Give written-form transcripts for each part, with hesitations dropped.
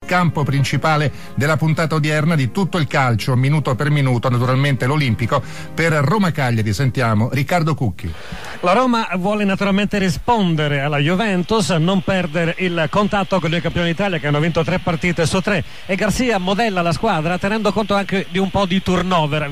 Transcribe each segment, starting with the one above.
campo principale della puntata odierna di Tutto il calcio, minuto per minuto, naturalmente l'Olimpico, per Roma-Cagliari. Sentiamo Riccardo Cucchi. La Roma vuole naturalmente rispondere alla Juventus, non perdere il contatto con i campioni d'Italia che hanno vinto 3 partite su 3, e Garcia modella la squadra tenendo conto anche di un po' di turnover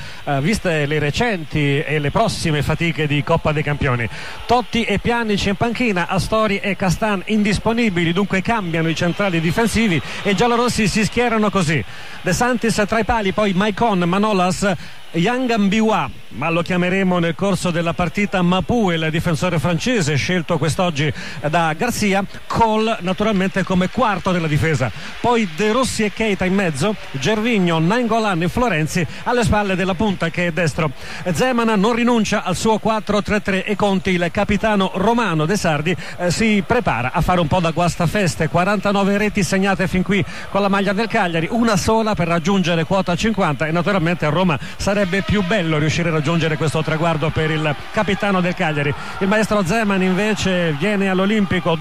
viste le recenti e le prossime fatiche di Coppa dei Campioni. Totti e Pjanic in panchina, Astori e Castan indisponibili, dunque cambiano i centrali difensivi e i giallorossi si schierano così: De Santis tra i pali, poi Maicon, Manolas, Yangambiwa, ma lo chiameremo nel corso della partita Mapu, il difensore francese scelto quest'oggi da Garcia, Cole naturalmente come quarto della difesa, poi De Rossi e Keita in mezzo, Gervinho, Nainggolan e Florenzi alle spalle della punta che è destro. Zeman non rinuncia al suo 4-3-3 e Conti, il capitano romano dei sardi, si prepara a fare un po' da guastafeste. 49 reti segnate fin qui con la maglia del Cagliari, una sola per raggiungere quota 50, e naturalmente a Roma sarebbe più bello riuscire a raggiungere questo traguardo per il capitano del Cagliari. Il maestro Zeman invece torna all'Olimpico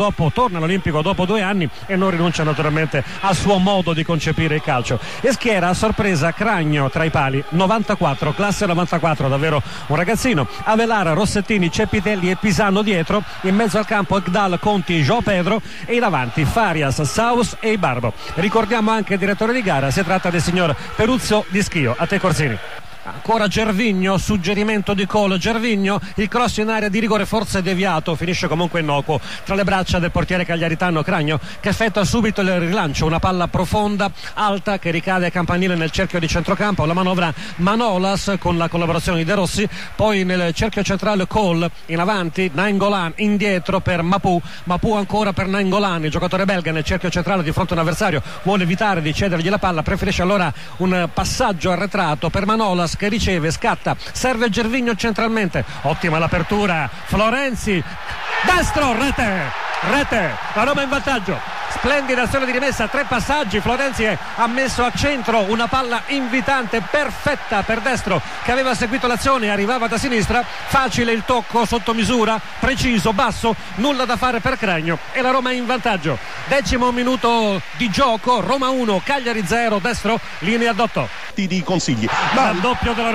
dopo 2 anni e non rinuncia naturalmente al suo modo di concepire il calcio, e schiera a sorpresa Cragno tra i pali, 94, classe 94, davvero un ragazzino, Avelara, Rossettini, Cepitelli e Pisano dietro, in mezzo al campo Egdal, Conti, João Pedro, e in avanti Farias, Saus e Ibarbo. Ricordiamo anche il direttore di gara, si tratta del signor Peruzzo Di Schio. A te Corsini. Ancora Gervinho, suggerimento di Cole, Gervinho, il cross in area di rigore forse deviato, finisce comunque innocuo tra le braccia del portiere cagliaritano Cragno, che effettua subito il rilancio, una palla profonda, alta, che ricade a campanile nel cerchio di centrocampo. La manovra Manolas con la collaborazione di De Rossi, poi nel cerchio centrale Cole, in avanti Nainggolan, indietro per Mapu ancora per Nainggolan, il giocatore belga nel cerchio centrale di fronte a un avversario, vuole evitare di cedergli la palla, preferisce allora un passaggio arretrato per Manolas, che riceve, scatta, serve Gervinho centralmente, ottima l'apertura, Florenzi, destro, rete, la Roma in vantaggio, splendida azione di rimessa, 3 passaggi, Florenzi ha messo a centro una palla invitante, perfetta per destro, che aveva seguito l'azione, arrivava da sinistra, facile il tocco sotto misura, preciso, basso, nulla da fare per Cragno, e la Roma in vantaggio. 10° minuto di gioco, Roma 1, Cagliari 0, destro, linea d'otto. Di consigli. Raddoppio della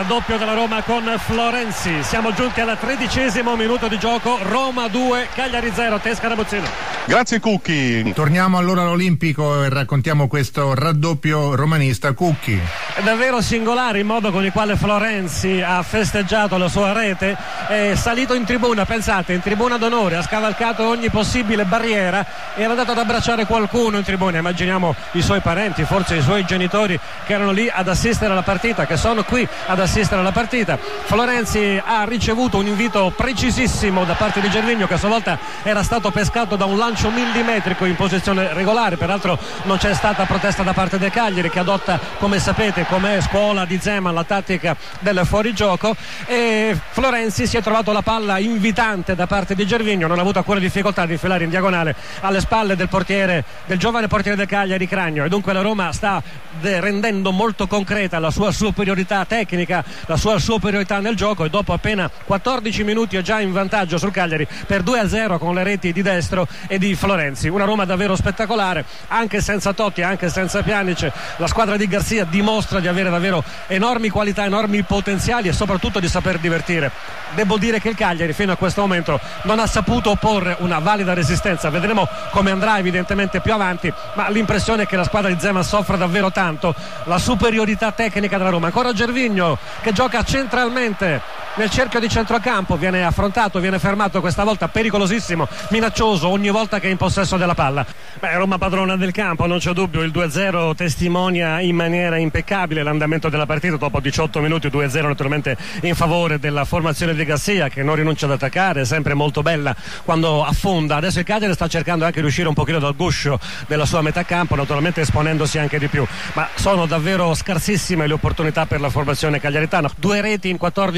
Roma con Florenzi. Siamo giunti al 13° minuto di gioco, Roma 2, Cagliari 0. Tesca Rabuzzino. Grazie Cucchi. Torniamo allora all'Olimpico e raccontiamo questo raddoppio romanista. Cucchi. È davvero singolare il modo con il quale Florenzi ha festeggiato la sua rete, è salito in tribuna, pensate, in tribuna d'onore, ha scavalcato ogni possibile barriera e era andato ad abbracciare qualcuno in tribuna. Immaginiamo i suoi parenti, forse i suoi genitori, che erano lì ad assistere alla partita, che sono qui ad assistere alla partita. Florenzi ha ricevuto un invito precisissimo da parte di Gervinho, che a sua volta era stato pescato da un lancio millimetrico in posizione regolare. Peraltro non c'è stata protesta da parte del Cagliari, che adotta, come sapete, come scuola di Zeman, la tattica del fuorigioco, e Florenzi si è trovato la palla invitante da parte di Gervinho, non ha avuto alcuna difficoltà di infilare in diagonale alle spalle del giovane portiere del Cagliari Cragno, e dunque la Roma sta rendendo molto concreta la sua superiorità tecnica, la sua superiorità nel gioco, e dopo appena 14 minuti è già in vantaggio sul Cagliari per 2-0 con le reti di Destro e di Florenzi. Una Roma davvero spettacolare, anche senza Totti, anche senza Pjanic. La squadra di Garcia dimostra di avere davvero enormi qualità, enormi potenziali e soprattutto di saper divertire. Devo dire che il Cagliari fino a questo momento non ha saputo opporre una valida resistenza, vedremo come andrà evidentemente più avanti, ma l'impressione è che la squadra di Zeman soffra davvero tanto la superiorità tecnica della Roma. Ancora Gervinho che gioca centralmente nel cerchio di centrocampo, viene affrontato, viene fermato, questa volta pericolosissimo, minaccioso ogni volta che è in possesso della palla. Roma padrona del campo, non c'è dubbio. Il 2-0 testimonia in maniera impeccabile l'andamento della partita. Dopo 18 minuti 2-0 naturalmente in favore della formazione di Garcia, che non rinuncia ad attaccare, è sempre molto bella quando affonda. Adesso il Cagliari sta cercando anche di uscire un pochino dal guscio della sua metà campo, naturalmente esponendosi anche di più, ma sono davvero scarsissime le opportunità per la formazione cagliaritana. 2 reti in 14 minuti,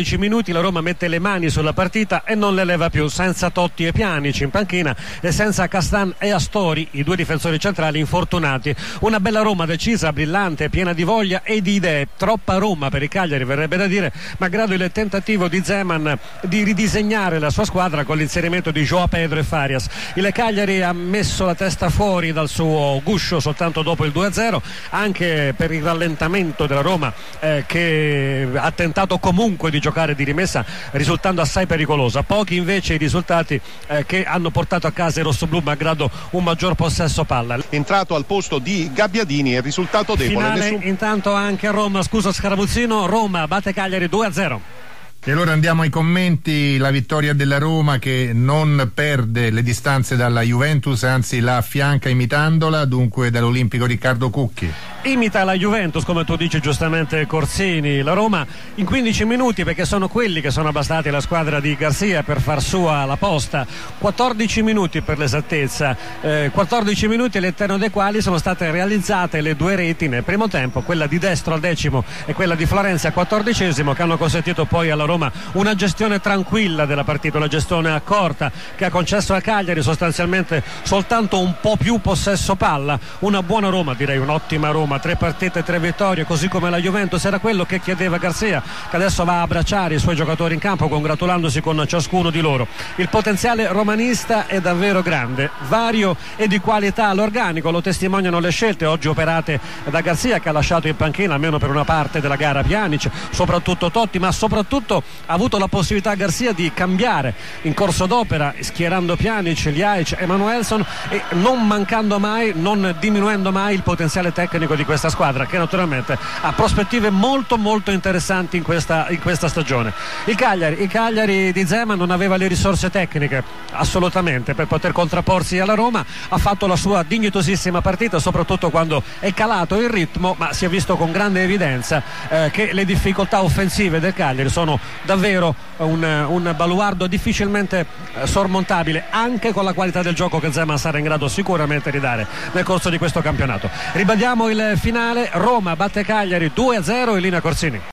minuti la Roma mette le mani sulla partita e non le leva più, senza Totti e Pjanic in panchina e senza Castan e Astori, i due difensori centrali infortunati. Una bella Roma decisa, brillante, piena di voglia e di idee. Troppa Roma per i Cagliari, verrebbe da dire, malgrado il tentativo di Zeman di ridisegnare la sua squadra con l'inserimento di João Pedro e Farias. Il Cagliari ha messo la testa fuori dal suo guscio soltanto dopo il 2-0, anche per il rallentamento della Roma che ha tentato comunque di giocare di rimessa, risultando assai pericolosa. Pochi invece i risultati che hanno portato a casa i rossoblù, malgrado un maggior possesso palla. Entrato al posto di Gabbiadini, il risultato debole. Finale intanto anche a Roma, scusa Scaramuzzino, Roma batte Cagliari 2-0. E allora andiamo ai commenti. La vittoria della Roma che non perde le distanze dalla Juventus, anzi la affianca imitandola, dunque dall'Olimpico Riccardo Cucchi. Imita la Juventus, come tu dici giustamente Corsini, la Roma in 15 minuti, perché sono quelli che sono bastati alla squadra di Garcia per far sua la posta. 14 minuti per l'esattezza, 14 minuti all'interno dei quali sono state realizzate le due reti nel primo tempo, quella di Destro al 10° e quella di Florenzi al 14°, che hanno consentito poi alla Roma una gestione tranquilla della partita, una gestione accorta che ha concesso a Cagliari sostanzialmente soltanto un po' più possesso palla. Una buona Roma, direi un'ottima Roma, 3 partite 3 vittorie, così come la Juventus. Era quello che chiedeva Garcia, che adesso va a abbracciare i suoi giocatori in campo congratulandosi con ciascuno di loro. Il potenziale romanista è davvero grande, vario e di qualità all'organico, lo testimoniano le scelte oggi operate da Garcia, che ha lasciato in panchina almeno per una parte della gara Pjanic, soprattutto Totti, ma soprattutto ha avuto la possibilità Garcia di cambiare in corso d'opera, schierando Pjanic, Ljajic e Manuelson, e non mancando mai, non diminuendo mai il potenziale tecnico di questa squadra, che naturalmente ha prospettive molto molto interessanti in questa stagione. Il Cagliari di Zeman non aveva le risorse tecniche assolutamente per poter contrapporsi alla Roma, ha fatto la sua dignitosissima partita, soprattutto quando è calato il ritmo, ma si è visto con grande evidenza che le difficoltà offensive del Cagliari sono davvero un baluardo difficilmente sormontabile, anche con la qualità del gioco che Zeman sarà in grado sicuramente di dare nel corso di questo campionato. Ribadiamo il finale: Roma batte Cagliari 2-0 in linea Corsini.